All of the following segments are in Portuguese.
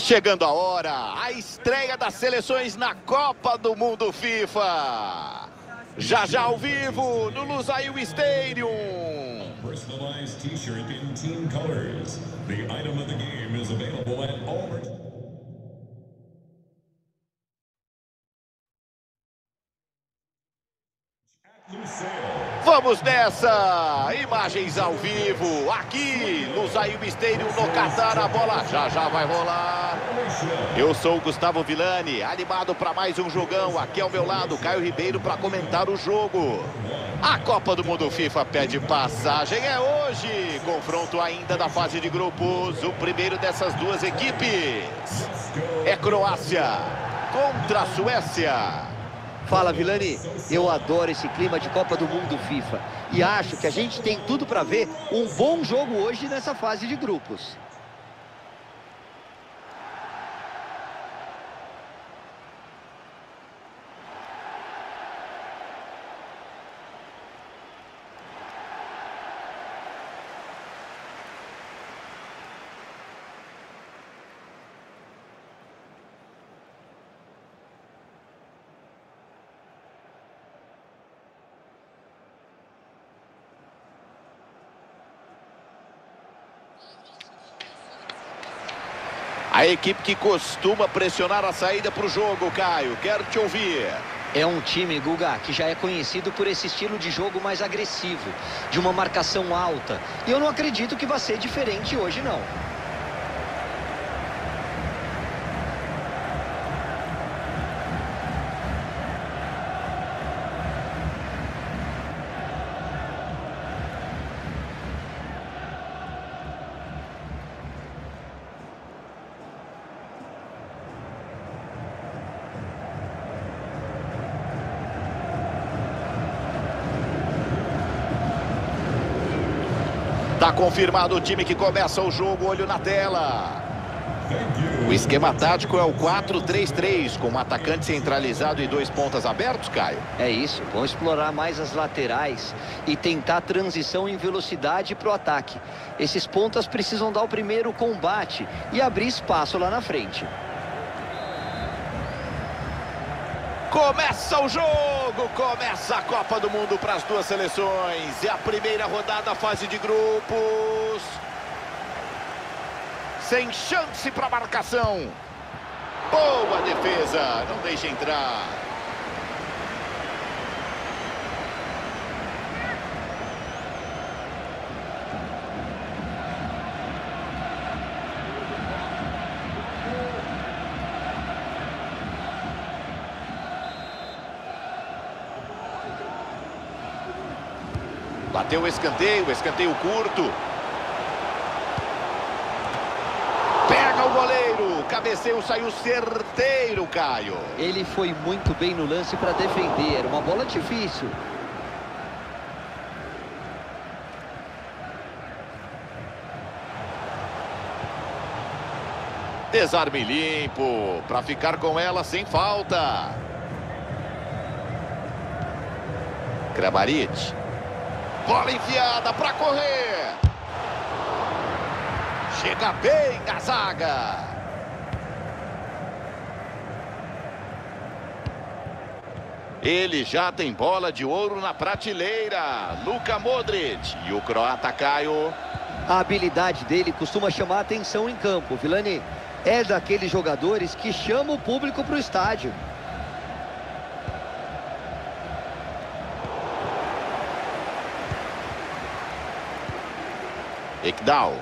chegando a hora, a estreia das seleções na Copa do Mundo FIFA. Já já ao vivo no Lusail Stadium. Personalized t-shirt in team colors. The item of the game is available at all. Vamos nessa! Imagens ao vivo, aqui no Lusail Stadium, no Catar. A bola já vai rolar. Eu sou o Gustavo Villani, animado para mais um jogão. Aqui ao meu lado, Caio Ribeiro para comentar o jogo. A Copa do Mundo FIFA pede passagem, é hoje. Confronto ainda da fase de grupos. O primeiro dessas duas equipes é Croácia contra a Suécia. Fala, Villani, eu adoro esse clima de Copa do Mundo FIFA e acho que a gente tem tudo para ver um bom jogo hoje nessa fase de grupos. A equipe que costuma pressionar a saída para o jogo, Caio. Quero te ouvir. É um time, Guga, que já é conhecido por esse estilo de jogo mais agressivo, de uma marcação alta. E eu não acredito que vai ser diferente hoje, não. Tá confirmado o time que começa o jogo, olho na tela. O esquema tático é o 4-3-3, com um atacante centralizado e dois pontas abertos, Caio. É isso, vão explorar mais as laterais e tentar transição em velocidade para o ataque. Esses pontas precisam dar o primeiro combate e abrir espaço lá na frente. Começa o jogo, começa a Copa do Mundo para as duas seleções. É a primeira rodada, fase de grupos. Sem chance para marcação. Boa defesa, não deixa entrar. Bateu o escanteio curto. Pega o goleiro, cabeceio, saiu certeiro, Caio. Ele foi muito bem no lance para defender, era uma bola difícil. Desarme limpo, para ficar com ela sem falta. Kramaric. Bola enfiada para correr. Chega bem a zaga. Ele já tem bola de ouro na prateleira. Luka Modric. E o croata, Caio. A habilidade dele costuma chamar a atenção em campo, Villani. É daqueles jogadores que chama o público para o estádio. Ekdal.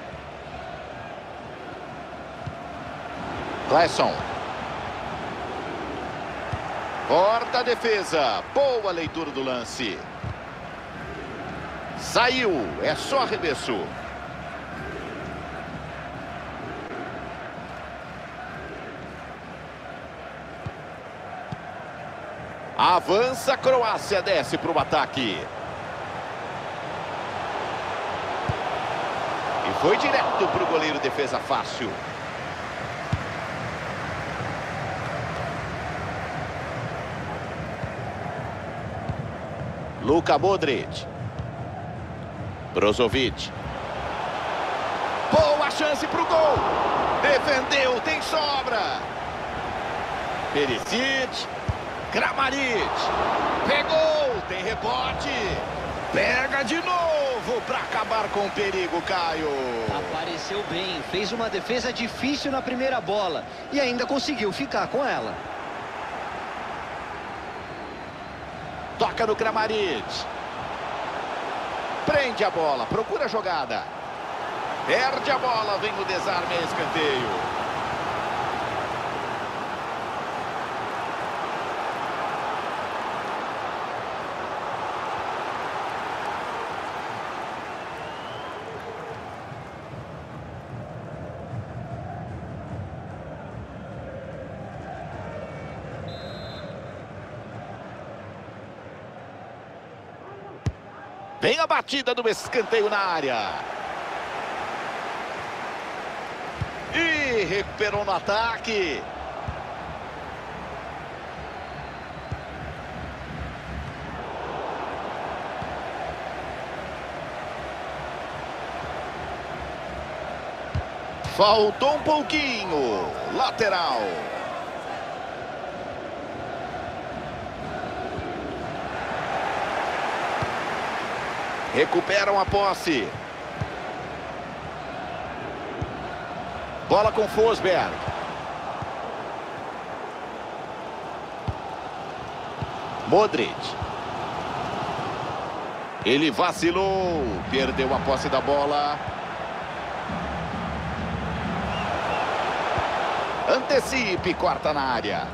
Clesson. Corta a defesa. Boa leitura do lance. Saiu. É só arremesso. Avança a Croácia. Desce para o ataque. Foi direto para o goleiro, defesa fácil. Luka Modric. Brozovic. Boa chance para o gol. Defendeu, tem sobra. Perisic. Kramaric. Pegou, tem rebote. Pega de novo para acabar com o perigo, Caio. Apareceu bem, fez uma defesa difícil na primeira bola e ainda conseguiu ficar com ela. Toca no Kramaric. Prende a bola, procura a jogada. Perde a bola, vem o desarme, escanteio. Vem a batida do escanteio na área. E recuperou no ataque. Faltou um pouquinho. Lateral. Recuperam a posse. Bola com Forsberg. Modric. Ele vacilou. Perdeu a posse da bola. Antecipe, corta na área.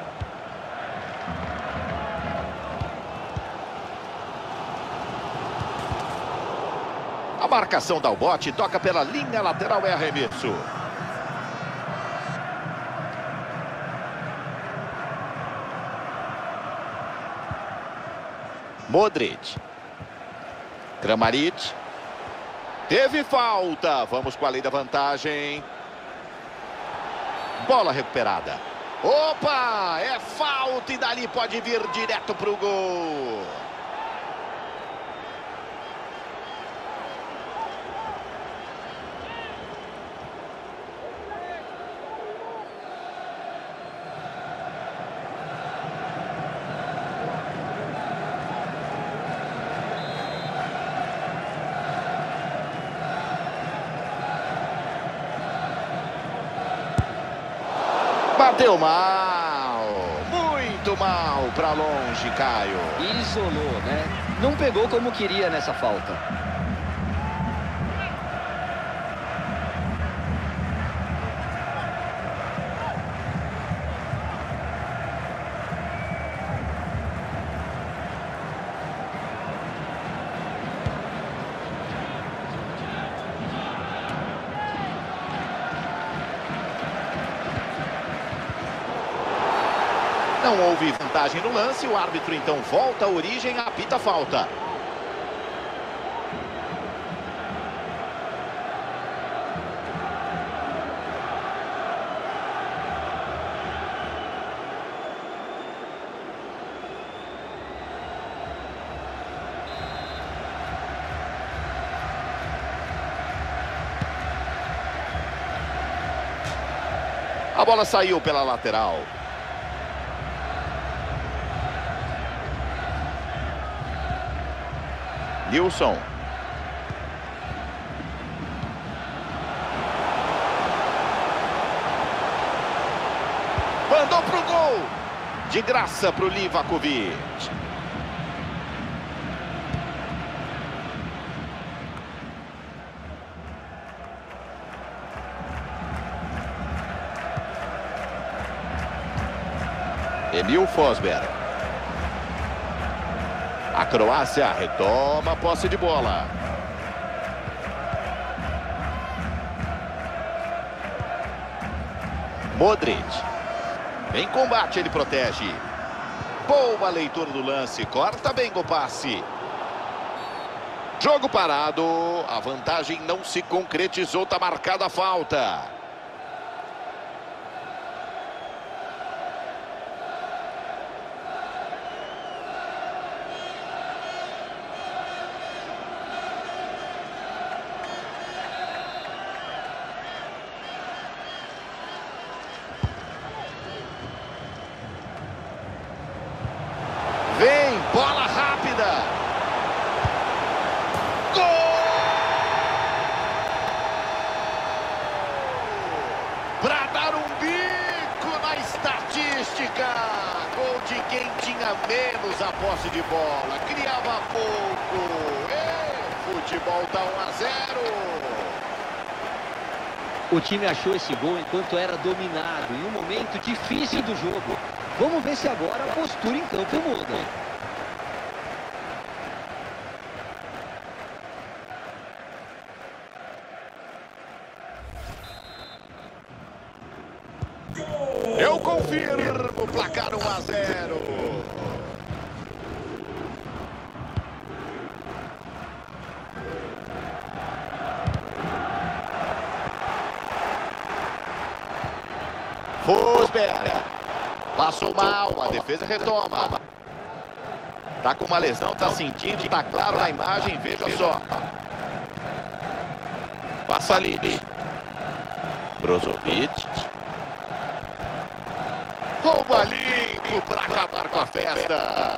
A marcação dá o bote, toca pela linha lateral, é arremesso. Modric. Kramaric. Teve falta. Vamos com a lei da vantagem. Bola recuperada. Opa! É falta e dali pode vir direto para o gol. Bateu mal, muito mal para longe, Caio. Isolou, né? Não pegou como queria nessa falta. Não houve vantagem no lance, o árbitro então volta à origem, apita a falta. A bola saiu pela lateral. Nilson. Mandou pro gol. De graça pro Livakovic. Emil Forsberg. A Croácia retoma a posse de bola. Modric. Em combate ele protege. Boa leitura do lance. Corta bem o passe. Jogo parado. A vantagem não se concretizou. Tá marcada a falta. posse de bola, criava pouco. Futebol tá 1 a 0. O time achou esse gol enquanto era dominado, em um momento difícil do jogo. Vamos ver se agora a postura em campo muda. Eu confirmo, placar 1 a 0. Forsberg. Passou mal, a defesa retoma. Tá com uma lesão, tá sentindo, tá claro na imagem, veja só. Passa ali. Brozovic. Rouba limpo para acabar com a festa.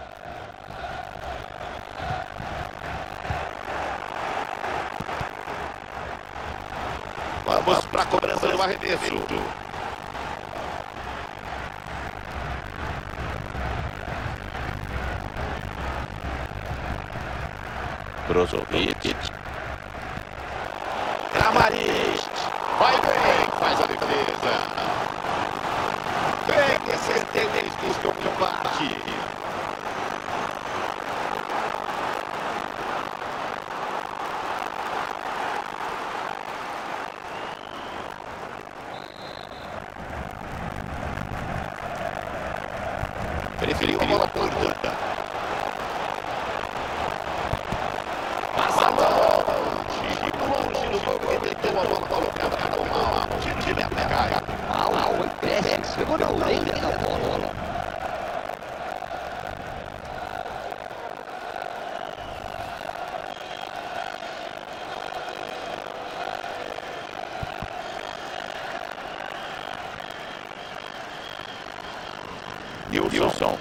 Vamos para a cobrança do arremesso. Brozovic. Kramaric. Vai bem, faz a defesa. Vem, acertei, busca o combate. Preferiu a bola curta. Passa a bola. Longe do gol. Ele deu a bola colocada para o mal. Tiro de meta, cai. Foi péssimo. Pegou na orelha da bola. Nilson.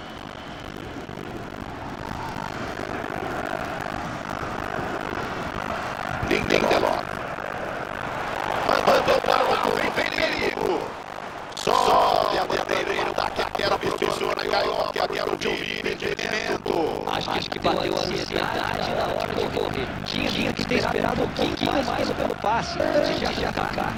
Lindelof. Mandou para o alto, vem perigo. Sobe a bandeireira, daquela professora Gaiola, que era o de impedimento. Acho que bateu a ansiedade na hora de correr. Tinha que ter esperado um pouquinho mais pelo passe antes de atacar.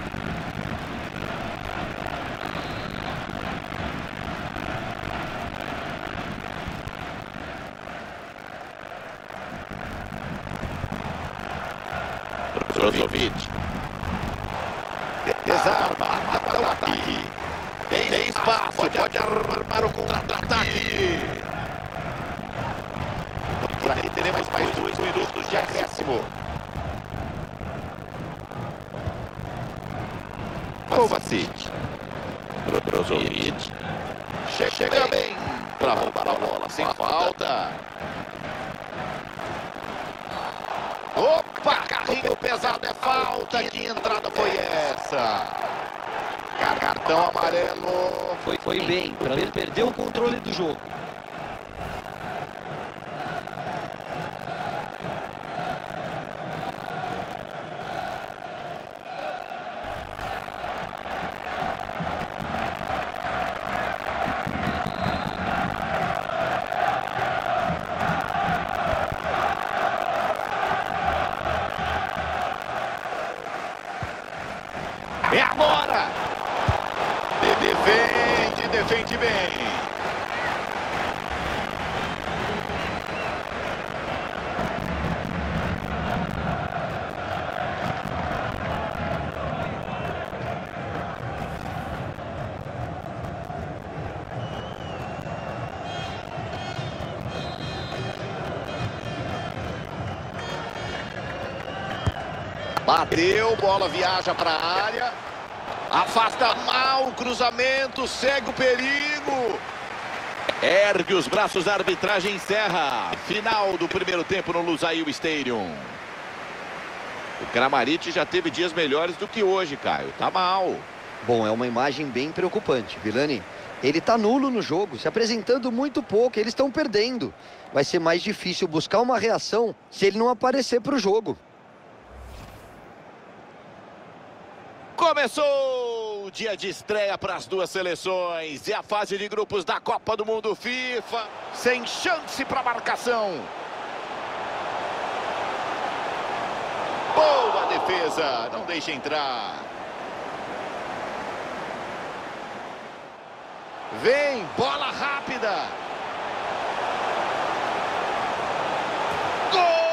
Brozovic. Desarma, mata o ataque. Tem espaço, pode armar o contra-ataque. Por aí teremos mais 2 minutos de acréscimo. Kovacic. Brozovic. Chega bem para roubar a bola sem falta. Opa, carrinho pesado, é falta. Que entrada foi essa? Cartão amarelo. Foi bem, para ele perder o controle do jogo. É agora! Defende bem. Bateu, bola viaja para a área. Afasta mal o cruzamento, segue o perigo. Ergue os braços, a arbitragem encerra. Final do primeiro tempo no Lusail Stadium. O Kramaric já teve dias melhores do que hoje, Caio. Tá mal. Bom, é uma imagem bem preocupante, Vilani. Ele tá nulo no jogo, se apresentando muito pouco. Eles estão perdendo. Vai ser mais difícil buscar uma reação se ele não aparecer para o jogo. Começou! o dia de estreia para as duas seleções. E a fase de grupos da Copa do Mundo FIFA. Sem chance para marcação. Boa defesa. Não deixa entrar. Vem, bola rápida. Gol!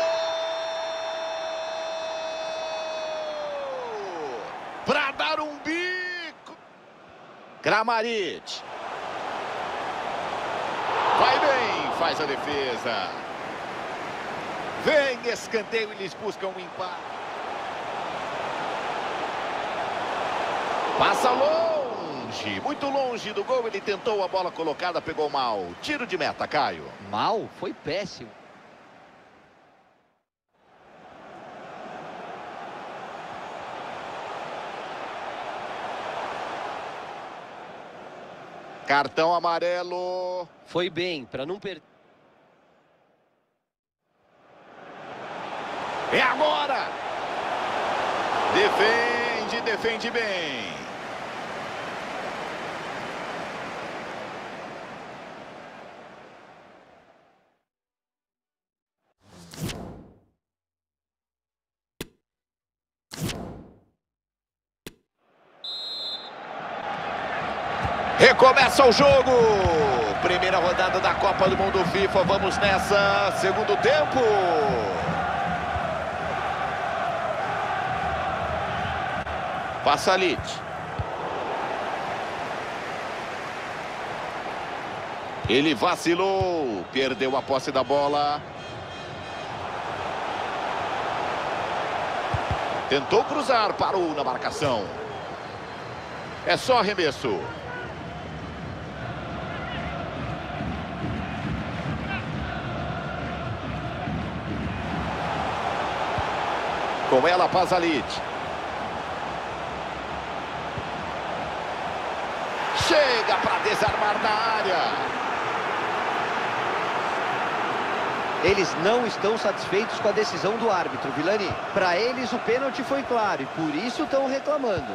Para dar um bico. Kramaric. Vai bem, faz a defesa. Vem, escanteio, eles buscam um empate. Passa longe, muito longe do gol. Ele tentou a bola colocada, pegou mal. Tiro de meta, Caio. Mal? Foi péssimo. Cartão amarelo. Foi bem, para não perder. É agora! Defende, defende bem. Recomeça o jogo. Primeira rodada da Copa do Mundo FIFA. Vamos nessa. Segundo tempo. Pasalic. Ele vacilou. Perdeu a posse da bola. Tentou cruzar. Parou na marcação. É só arremesso. Com ela, Pasalic. Chega para desarmar na área. Eles não estão satisfeitos com a decisão do árbitro, Vilani. Para eles o pênalti foi claro e por isso estão reclamando.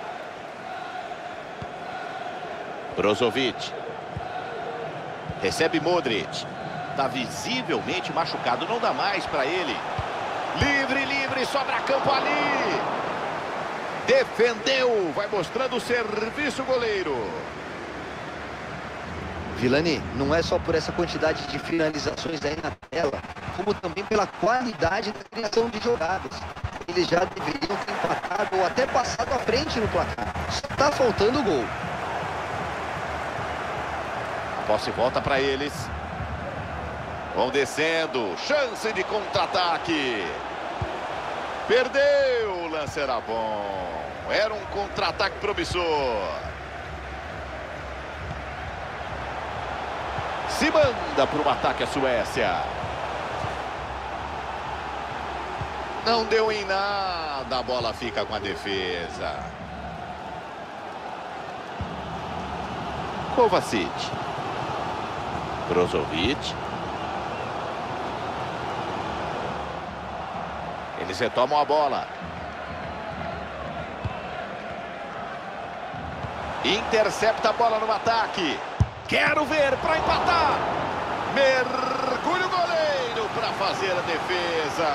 Brozovic. Recebe Modric. Está visivelmente machucado, não dá mais para ele. Livre, livre, sobra campo ali. Defendeu, vai mostrando o serviço goleiro. Vilani, não é só por essa quantidade de finalizações aí na tela, como também pela qualidade da criação de jogadas. Eles já deveriam ter empatado ou até passado à frente no placar. Só está faltando o gol. A posse volta para eles. Vão descendo, chance de contra-ataque. Perdeu, o lance era bom. Era um contra-ataque promissor. Se manda para o ataque a Suécia. Não deu em nada, a bola fica com a defesa. Kovacic. Brozovic. Eles retomam a bola. Intercepta a bola no ataque. Quero ver para empatar. Mergulha o goleiro para fazer a defesa.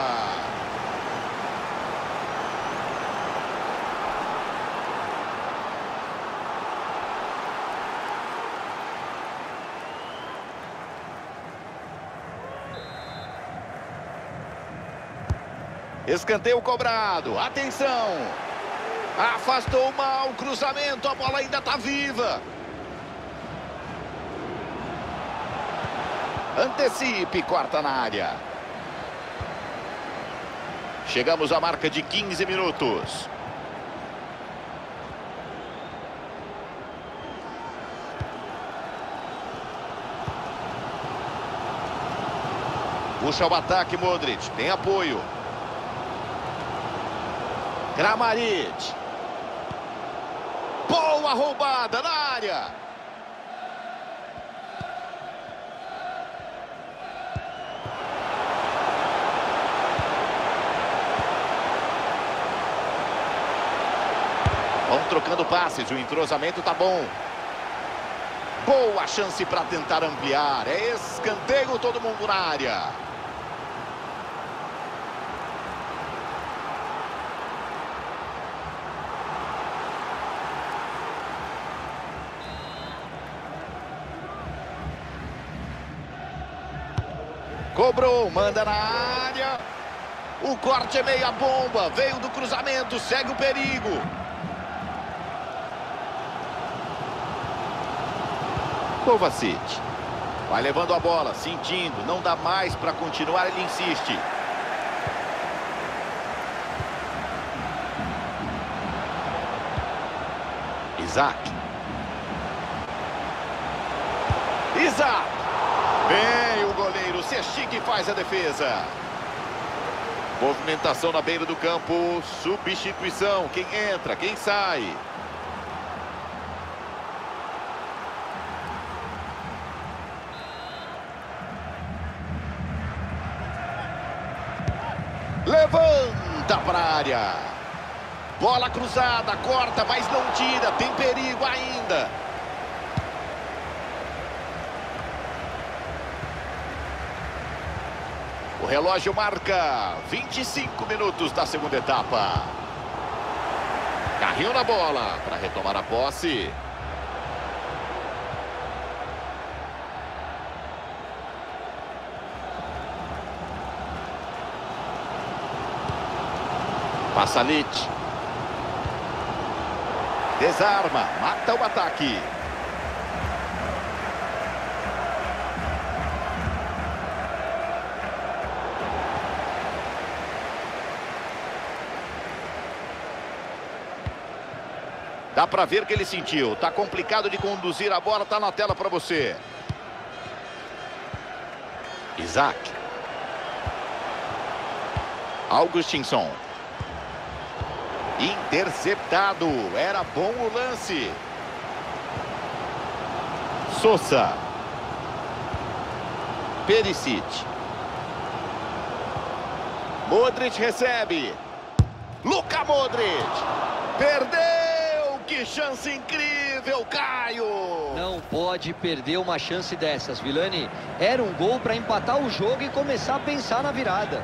Escanteio cobrado. Atenção. Afastou mal o cruzamento. A bola ainda está viva. Antecipe, corta na área. Chegamos à marca de 15 minutos. Puxa o ataque, Modric. Tem apoio. Kramaric. Boa roubada na área. Vão trocando passes, o entrosamento tá bom. Boa chance para tentar ampliar. É escanteio, todo mundo na área. Cobrou, manda na área. O corte é meia bomba. Veio do cruzamento, segue o perigo. Kovacic. Vai levando a bola, sentindo. Não dá mais para continuar, ele insiste. Isaac. Bem, o goleiro se estica e faz a defesa. Movimentação na beira do campo. Substituição. Quem entra, quem sai. Levanta para a área. Bola cruzada, corta, mas não tira. Tem perigo ainda. O relógio marca 25 minutos da segunda etapa. Carrinho na bola para retomar a posse. Pasalic. Desarma, mata o ataque. Dá pra ver que ele sentiu. Tá complicado de conduzir a bola, tá na tela pra você. Isaac. Augustinsson. Interceptado. Era bom o lance. Sousa. Perisic. Modric recebe. Luka Modric. Perdeu. Que chance incrível, Caio! Não pode perder uma chance dessas, Vilani. Era um gol para empatar o jogo e começar a pensar na virada.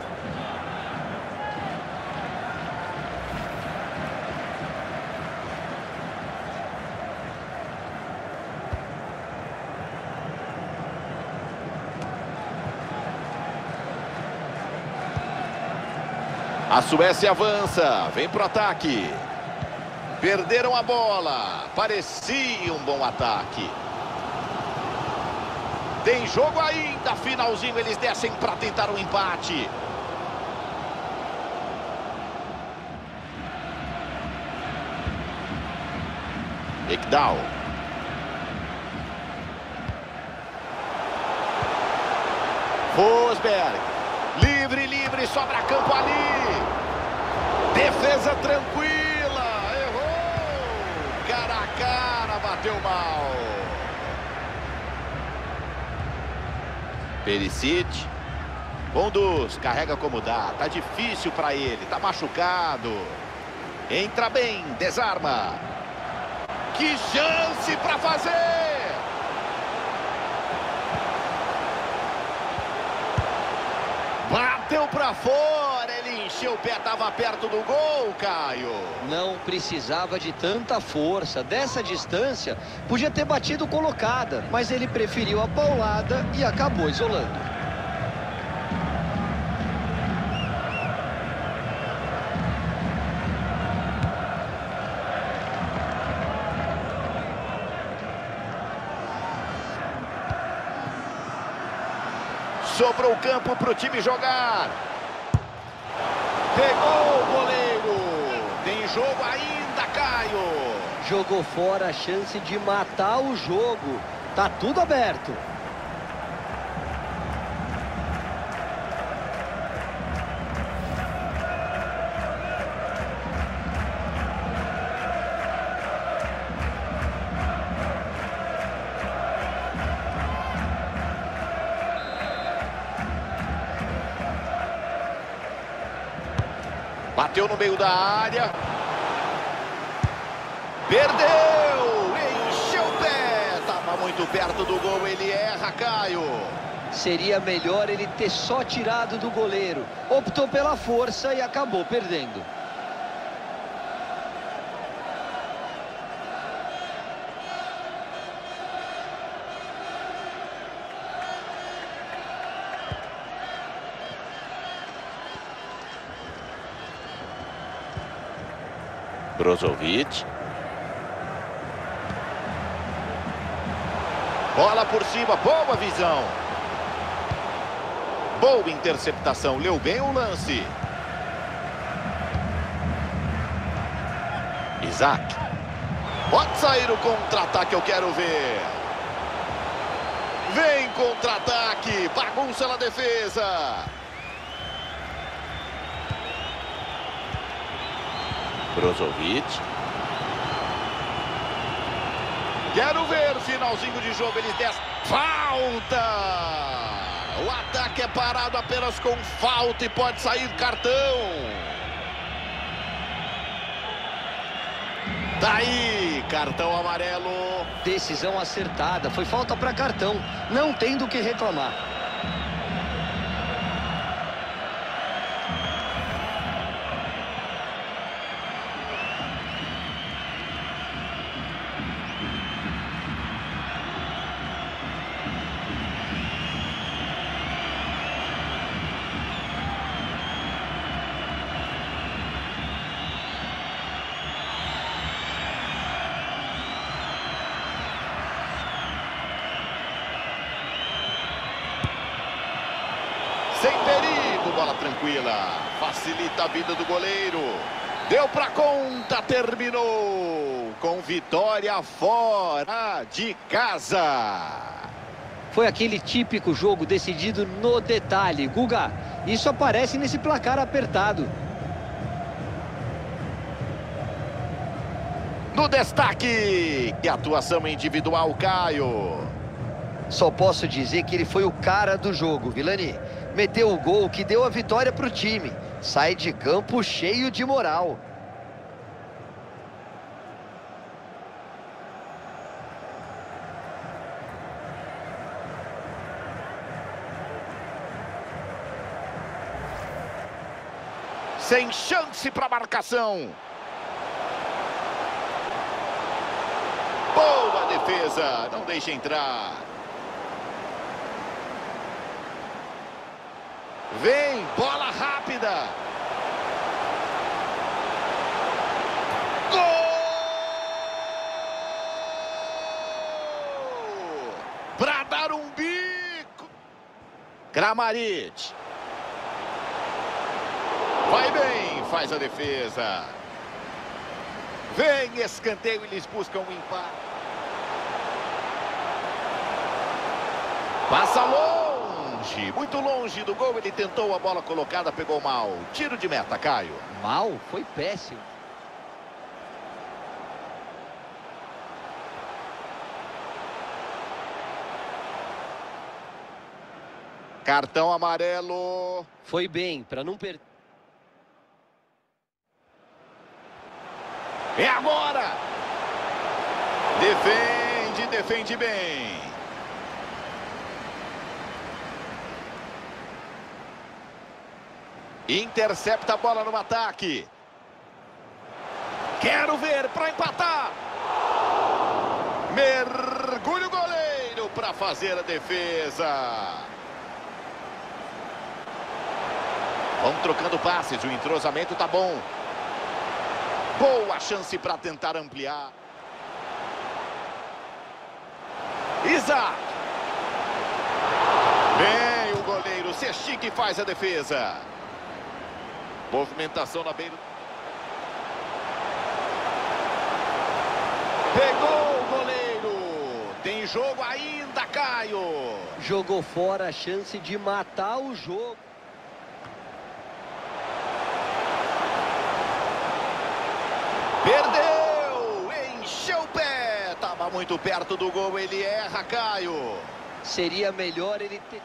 A Suécia avança, vem pro ataque. Perderam a bola. Parecia um bom ataque. Tem jogo ainda. Finalzinho eles descem para tentar um empate. Ekdal. Forsberg. Livre, sobra campo ali. Defesa tranquila. Cara a cara, bateu mal. Perisic. Conduz, carrega como dá. Tá difícil para ele, tá machucado. Entra bem, desarma. Que chance para fazer! Bateu para fora, ele encheu o pé, tava perto do gol, Caio. Não precisava de tanta força, dessa distância, podia ter batido colocada, mas ele preferiu a paulada e acabou isolando. Sobrou o campo para o time jogar. Pegou o goleiro. Tem jogo ainda, Caio. Jogou fora a chance de matar o jogo. Tá tudo aberto. Bateu no meio da área. Perdeu! Encheu o pé! Estava muito perto do gol, ele erra, Caio. Seria melhor ele ter só tirado do goleiro. Optou pela força e acabou perdendo. Brozovic. Bola por cima, boa visão. Boa interceptação, leu bem o lance. Isaac. Pode sair o contra-ataque, eu quero ver. Vem contra-ataque, bagunça na defesa. Brozovic. Quero ver, finalzinho de jogo, eles descem. Falta! O ataque é parado apenas com falta e pode sair cartão. Daí, cartão amarelo. Decisão acertada, foi falta para cartão. Não tem do que reclamar. Sem perigo, bola tranquila. Facilita a vida do goleiro. Deu pra conta, terminou. Com vitória fora de casa. Foi aquele típico jogo decidido no detalhe. Guga, isso aparece nesse placar apertado. No destaque, que atuação individual, Caio. Só posso dizer que ele foi o cara do jogo, Vilani. Meteu o gol que deu a vitória para o time. Sai de campo cheio de moral. Sem chance para marcação. Boa defesa, não deixa entrar. Vem, bola rápida. Gol! Para dar um bico. Kramaric. Vai bem, faz a defesa. Vem, escanteio, eles buscam um empate. Passa longe, muito longe do gol. Ele tentou a bola colocada, pegou mal. Tiro de meta, Caio. Mal? Foi péssimo. Cartão amarelo. Foi bem, para não perder. É agora! Defende, defende bem. Intercepta a bola no ataque. Quero ver para empatar. Mergulha o goleiro para fazer a defesa. Vão trocando passes, o entrosamento tá bom. Boa chance para tentar ampliar. Isaac. Bem, o goleiro se estica e faz a defesa. Movimentação na beira. Pegou o goleiro. Tem jogo ainda, Caio. Jogou fora a chance de matar o jogo. Perdeu! Encheu o pé! Tava muito perto do gol, ele erra, Caio. Seria melhor ele ter...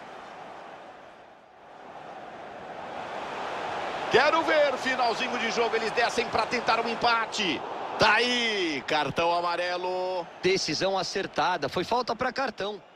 Quero ver, finalzinho de jogo, eles descem para tentar um empate. Tá aí, cartão amarelo. Decisão acertada, foi falta para cartão.